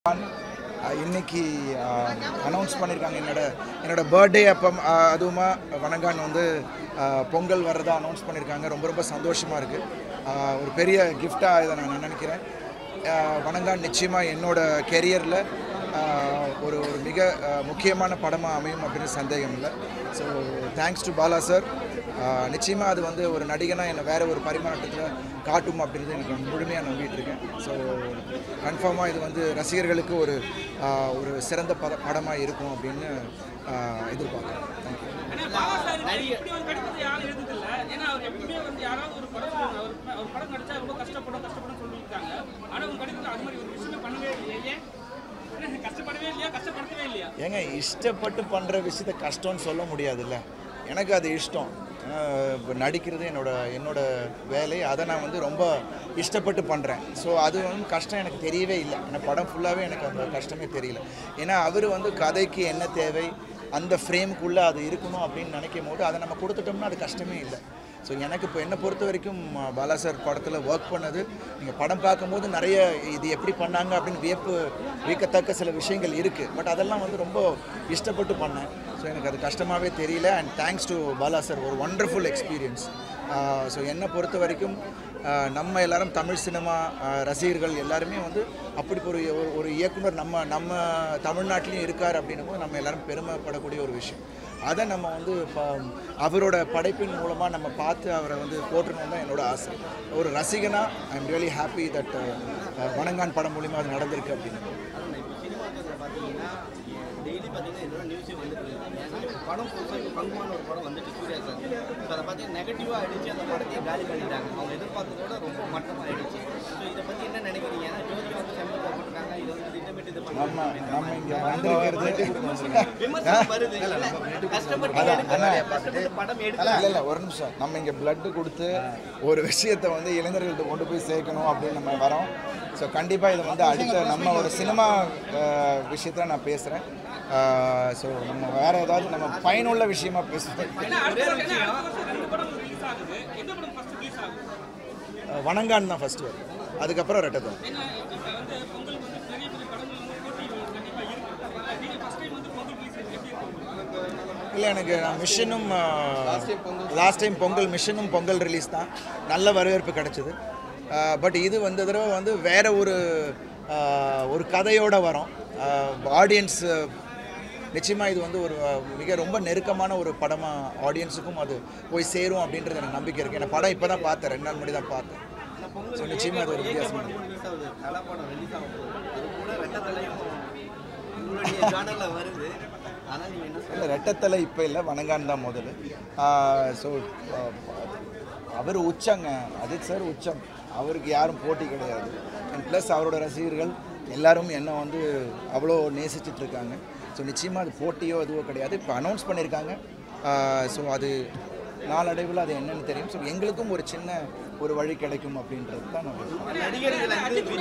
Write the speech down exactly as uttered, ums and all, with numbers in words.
இன்னைக்கு அனௌன்ஸ் பண்ணியிருக்காங்க என்னோட என்னோட பர்த்டே அப்போ அதுவுமா வணங்கான் வந்து பொங்கல் வர்றதா அனௌன்ஸ் பண்ணியிருக்காங்க. ரொம்ப ரொம்ப சந்தோஷமாக இருக்குது. ஒரு பெரிய கிஃப்டாக இதை நான் நினைக்கிறேன். வணங்கான் நிச்சயமாக என்னோட கெரியரில் ஒரு ஒரு மிக முக்கியமான படமாக அமையும் அப்படின்னு சந்தேகம் இல்லை. So thanks to Bala sir. நிச்சயமாக அது வந்து ஒரு நடிகனாக என்னை வேறு ஒரு பரிமாற்றத்தில் காட்டும் அப்படின்றது எனக்கு முழுமையாக நம்பிட்டு இருக்கேன். ஸோ கன்ஃபார்மாக இது வந்து ரசிகர்களுக்கு ஒரு ஒரு சிறந்த பட படமாக இருக்கும் அப்படின்னு எதிர்பார்க்குறேன். ஏங்க இஷ்டப்பட்டு பண்ணுற விஷயத்த கஷ்டம்னு சொல்ல முடியாதுல்ல. எனக்கு அது இஷ்டம். இப்போ நடிக்கிறது என்னோட என்னோட வேலை. அதை நான் வந்து ரொம்ப இஷ்டப்பட்டு பண்ணுறேன். ஸோ அது வந்து கஷ்டம் எனக்கு தெரியவே இல்லை. எனக்கு படம் ஃபுல்லாகவே எனக்கு அந்த கஷ்டமே தெரியல. ஏன்னா அவர் வந்து கதைக்கு என்ன தேவை, அந்த ஃப்ரேமுக்குள்ளே அது இருக்கணும் அப்படின்னு நினைக்கும் போது அதை நம்ம கொடுத்துட்டோம்னா அது கஷ்டமே இல்லை. ஸோ எனக்கு இப்போ என்னை பொறுத்த வரைக்கும் பாலா சார் படத்தில் ஒர்க் பண்ணது, நீங்கள் படம் பார்க்கும்போது நிறைய இது எப்படி பண்ணாங்க அப்படின்னு வியப்பு வியக்கத்தக்க சில விஷயங்கள் இருக்குது. பட் அதெல்லாம் வந்து ரொம்ப இஷ்டப்பட்டு பண்ணேன். ஸோ எனக்கு அது கஷ்டமாகவே தெரியல. And thanks to Bala sir. ஒரு ஒண்டர்ஃபுல் எக்ஸ்பீரியன்ஸ். ஸோ என்னை பொறுத்த வரைக்கும் நம்ம எல்லோரும் தமிழ் சினிமா ரசிகர்கள் எல்லாருமே வந்து அப்படி ஒரு ஒரு இயக்குனர் நம்ம நம்ம தமிழ்நாட்டிலையும் இருக்கார் அப்படின்னும் போது நம்ம எல்லோரும் பெருமைப்படக்கூடிய ஒரு விஷயம். அதை நம்ம வந்து இப்போ அவரோட படைப்பின் மூலமாக நம்ம பார்த்து அவரை வந்து போற்றணும் தான் என்னோட ஆசை. ஒரு ரசிகனாக I am really happy that Vanangaan படம் மூலிமா அது நடந்திருக்கு அப்படின்னு. டெய்லி பார்த்தீங்கன்னா என்னோட நியூஸே வந்துட்டு படம் புதுசாக இப்போ பங்குமான ஒரு படம் வந்துட்டு சூர்யா சார். ஸோ அதை பார்த்தீங்கன்னா நெகட்டிவாக ஆகிடுச்சு. அந்த படத்தையே காலி பண்ணிட்டாங்க. அவங்க எதிர்பார்த்ததோட ரொம்ப மட்டமாக ஆகிடுச்சு. ஸோ இதை பற்றி என்ன நினைக்கிறீங்க? ஏன்னா ஜோதி வந்து சம்பளம் போட்டிருக்காங்க. இதை வந்து திட்டமிட்டு இது நம்ம நம்ம இங்கே வந்திருக்கிறது விமர்சனம் வருது. கஷ்டப்பட்டு கஷ்டப்பட்டு படம் எடுத்து இல்லை இல்லை ஒரு நிமிஷம். நம்ம இங்கே பிளட்டு கொடுத்து ஒரு விஷயத்தை வந்து இளைஞர்கள்ட்ட கொண்டு போய் சேர்க்கணும் அப்படின்னு நம்ம வரோம். ஸோ கண்டிப்பாக இதை வந்து அடுத்த நம்ம ஒரு சினிமா விஷயத்தில் நான் பேசுகிறேன். ஸோ நம்ம வேறு ஏதாவது நம்ம பயனுள்ள விஷயமா பேசுகிறேன். வணங்கான் தான் ஃபஸ்ட்டு வரும், அதுக்கப்புறம் ரெட்டத்தம். இல்லை எனக்கு நான் மிஷனும் லாஸ்ட் டைம் பொங்கல் மிஷனும் பொங்கல் ரிலீஸ் தான். நல்ல வரவேற்பு கிடச்சிது. பட் இது வந்த தடவை வந்து வேறு ஒரு ஒரு கதையோடு வரோம். ஆடியன்ஸ் நிச்சயமாக இது வந்து ஒரு மிக ரொம்ப நெருக்கமான ஒரு படமாக ஆடியன்ஸுக்கும் அது போய் சேரும் அப்படின்றது எனக்கு நம்பிக்கை இருக்குது. ஏன்னா படம் இப்போ தான் பார்த்தேன், ரெண்டு நாள் முன்னாடி தான் பார்த்தேன். ஸோ நிச்சயமாக அது ஒரு வித்தியாசம். இல்லை ரெட்டத்தலை இப்போ இல்லை, வணங்கான் தான் முதல்ல. ஸோ அவர் உச்சங்க, அஜித் சார் உச்சம். அவருக்கு யாரும் போட்டி கிடையாது. அண்ட் ப்ளஸ் அவரோட ரசிகர்கள் எல்லோரும் என்னை வந்து அவ்வளோ நேசிச்சுட்டு இருக்காங்க. ஸோ நிச்சயமாக அது போட்டியோ அதுவோ கிடையாது. இப்போ அனௌன்ஸ் பண்ணியிருக்காங்க. ஸோ அது நாளடைவில் அது என்னென்னு தெரியும். ஸோ எங்களுக்கும் ஒரு சின்ன ஒரு வழி கிடைக்கும் அப்படின்றது தான் நான்